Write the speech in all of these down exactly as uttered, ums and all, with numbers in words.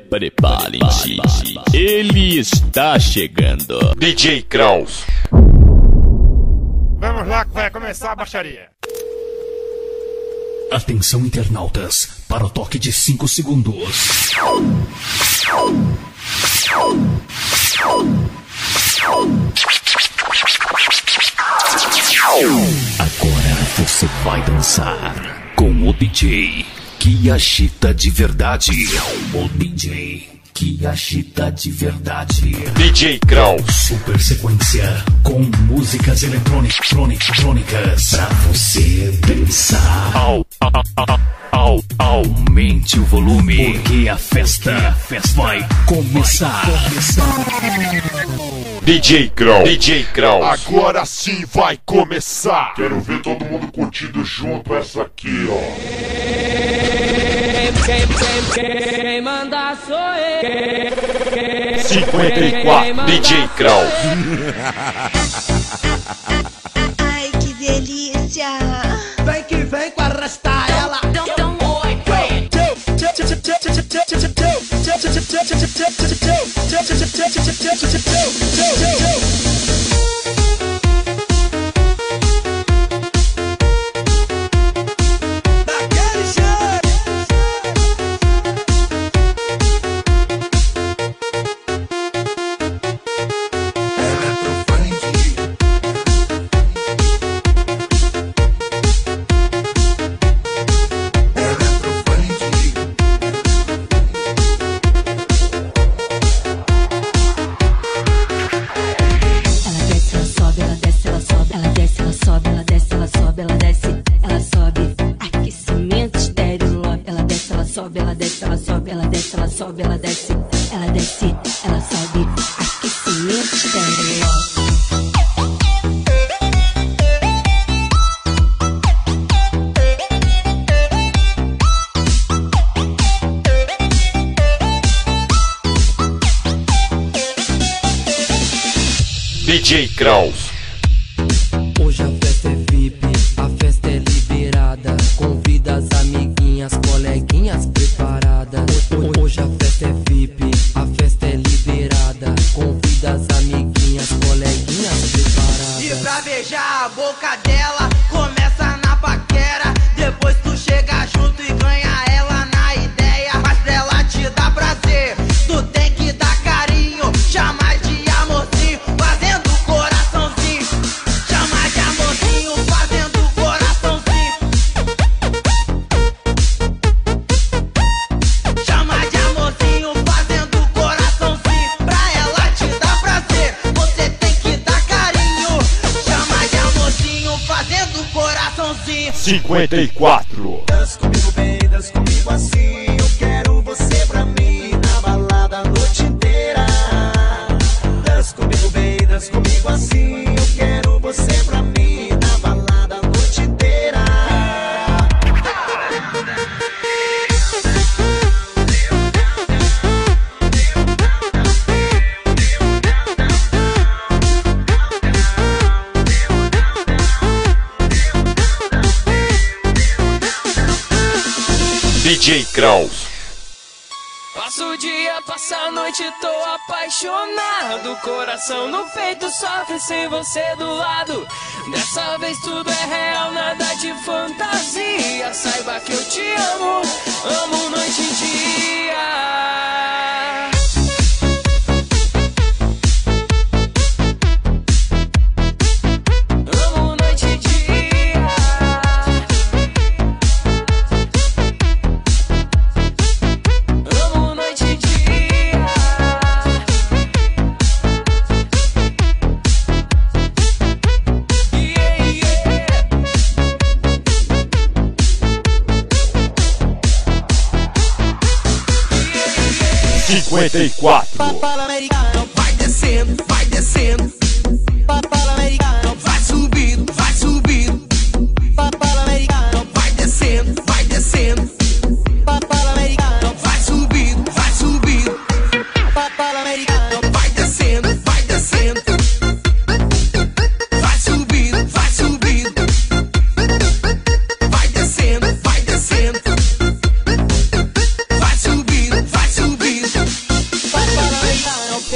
Preparem-se, ele está chegando. D J Kraus. Vamos lá que vai começar a baixaria. Atenção, internautas, para o toque de cinco segundos. Agora você vai dançar com o D J que agita de verdade. O D J que agita de verdade. D J Kraus. Super sequência com músicas eletrônicas, eletrônicas pra você dançar. Au, au, au, au, aumente o volume, porque a festa, a festa vai começar. Vai começar. D J Kraus. D J Kraus. Agora sim vai começar. Quero ver todo mundo curtindo junto essa aqui, ó. Quem, quem, quem manda sou eu. cinquenta e quatro D J Kraus. Ai, que delícia. Vem que vem com arrastar ela. D J Kraus. Hoje a festa é V I P, a festa é liberada. Convida as amiguinhas, coleguinhas preparadas. Hoje a festa é V I P, a festa é liberada. Convida as amiguinhas, coleguinhas preparadas. E pra beijar a boca dela, começa na paquera. Depois tu chega junto e ganha ela na ideia. Mas pra ela te dar prazer, tu tem que dar carinho. Chama de amorzinho, fazendo coraçãozinho. Chama de amorzinho, fazendo coraçãozinho. Chama de amorzinho, fazendo coraçãozinho. Pra ela te dar prazer, você tem que dar carinho. Chama de amorzinho, fazendo coraçãozinho. cinquenta e quatro. Dança comigo bem, dança comigo assim. Eu quero você pra mim na balada a noite inteira. Dança comigo bem, dança comigo assim. Eu quero você pra mim na balada a noite inteira. D J Kraus. Passo o dia, passo a noite, tô apaixonado. Coração no peito sofre sem você do lado. Dessa vez tudo é real, nada de fantasia. Saiba que eu te amo, amo noite e dia. Amo noite e dia. Amo noite e dia. Yeah, yeah. cinquenta e quatro. Papala americano, vai descendo, vai descendo. Papala americano, vai subindo, vai subindo. Papala americano, vai descendo, vai descendo. Papala americano, vai subindo, vai subindo. Papala americano, vai descendo, vai descendo. Vai subindo, vai subindo. Vai descendo, vai descendo. Vai subindo, vai subindo.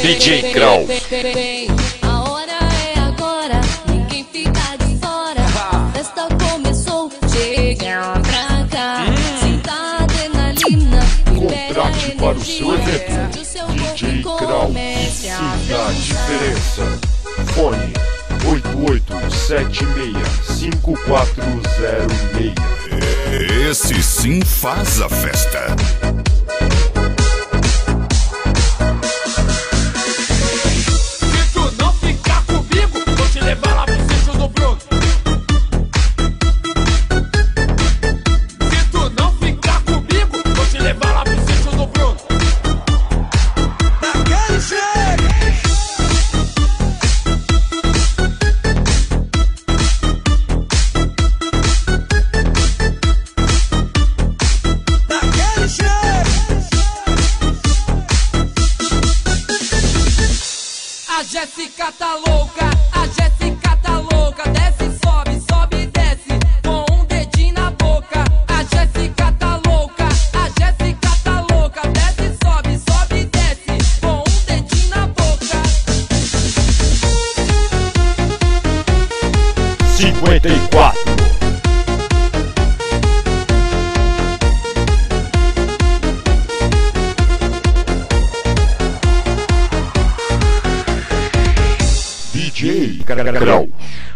D J Krau. A hora é agora, ninguém fica de fora. A festa começou, chega pra cá. Sinta a adrenalina, libera a Contrate para o seu evento energia. O seu D J corpo Krau. comece a Sinta a dançar. diferença. Fone oito oito sete seis cinco quatro zero seis. Esse sim faz a festa. Se tu não ficar comigo, vou te levar lá pro sítio do Bruno. Se tu não ficar comigo, vou te levar lá pro sítio do Bruno. Daquele jeito. Daquele jeito. A Jéssica tá louca, a Jéssica tá louca. Desce, sobe, sobe e desce, com um dedinho na boca. A Jéssica tá louca, a Jéssica tá louca. Desce, sobe, sobe e desce, com um dedinho na boca. cinquenta e quatro. D J Krau.